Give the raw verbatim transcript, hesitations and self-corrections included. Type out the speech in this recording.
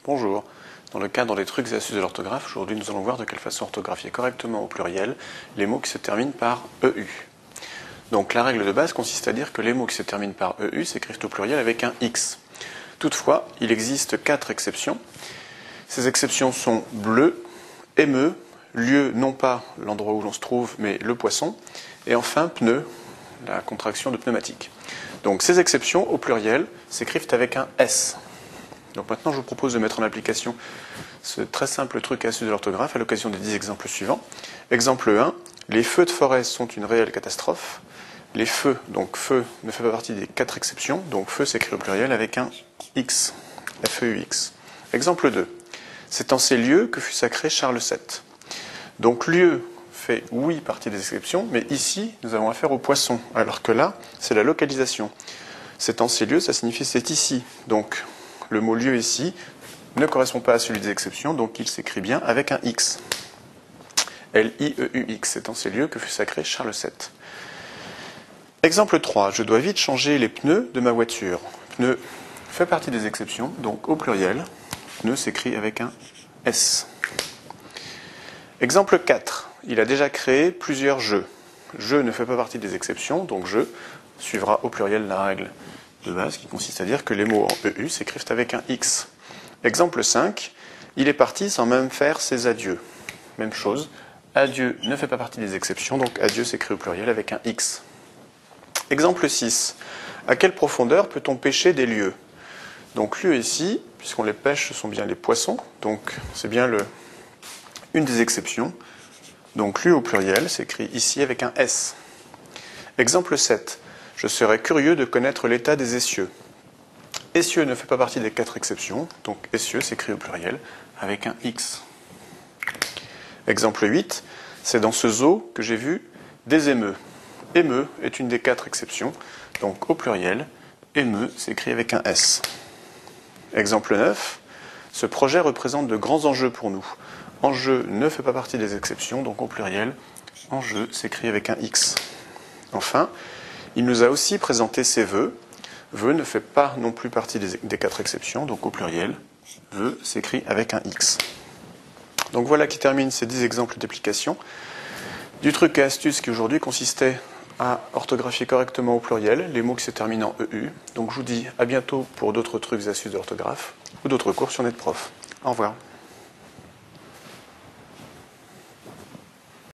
Bonjour. Dans le cadre des trucs et astuces de l'orthographe, aujourd'hui nous allons voir de quelle façon orthographier correctement au pluriel les mots qui se terminent par E U. Donc la règle de base consiste à dire que les mots qui se terminent par E U s'écrivent au pluriel avec un X. Toutefois, il existe quatre exceptions. Ces exceptions sont bleu, émeu, lieu non pas l'endroit où l'on se trouve mais le poisson, et enfin pneu, la contraction de pneumatique. Donc ces exceptions au pluriel s'écrivent avec un S. Donc maintenant, je vous propose de mettre en application ce très simple truc et astuce de l'orthographe à l'occasion des dix exemples suivants. Exemple un, les feux de forêt sont une réelle catastrophe. Les feux, donc feu ne fait pas partie des quatre exceptions, donc feu s'écrit au pluriel avec un X, F E U X. Exemple deux, c'est en ces lieux que fut sacré Charles sept. Donc lieu fait oui partie des exceptions, mais ici, nous avons affaire au poisson, alors que là, c'est la localisation. C'est en ces lieux, ça signifie c'est ici, donc le mot lieu ici ne correspond pas à celui des exceptions, donc il s'écrit bien avec un X. L I E U X, c'est en ces lieux que fut sacré Charles sept. Exemple trois, je dois vite changer les pneus de ma voiture. Pneu fait partie des exceptions, donc au pluriel, pneu s'écrit avec un S. Exemple quatre, il a déjà créé plusieurs jeux. Jeu ne fait pas partie des exceptions, donc jeu suivra au pluriel la règle de base qui consiste à dire que les mots en E U s'écrivent avec un X. Exemple cinq, il est parti sans même faire ses adieux. Même chose, adieu ne fait pas partie des exceptions, donc adieu s'écrit au pluriel avec un X. Exemple six, à quelle profondeur peut-on pêcher des lieux? Donc lieu ici, puisqu'on les pêche, ce sont bien les poissons, donc c'est bien le, une des exceptions. Donc lieu au pluriel s'écrit ici avec un S. Exemple sept, je serais curieux de connaître l'état des essieux. Essieux ne fait pas partie des quatre exceptions, donc essieux s'écrit au pluriel avec un X. Exemple huit, c'est dans ce zoo que j'ai vu des émeux. Émeu est une des quatre exceptions, donc au pluriel, émeu s'écrit avec un S. Exemple neuf, ce projet représente de grands enjeux pour nous. Enjeu ne fait pas partie des exceptions, donc au pluriel, enjeu s'écrit avec un X. Enfin, il nous a aussi présenté ses vœux. Vœux ne fait pas non plus partie des, des quatre exceptions, donc au pluriel, vœux s'écrit avec un X. Donc voilà qui termine ces dix exemples d'application du truc et astuce qui aujourd'hui consistait à orthographier correctement au pluriel les mots qui se terminent en E U. Donc je vous dis à bientôt pour d'autres trucs et astuces d'orthographe ou d'autres cours sur NetProf. Au revoir.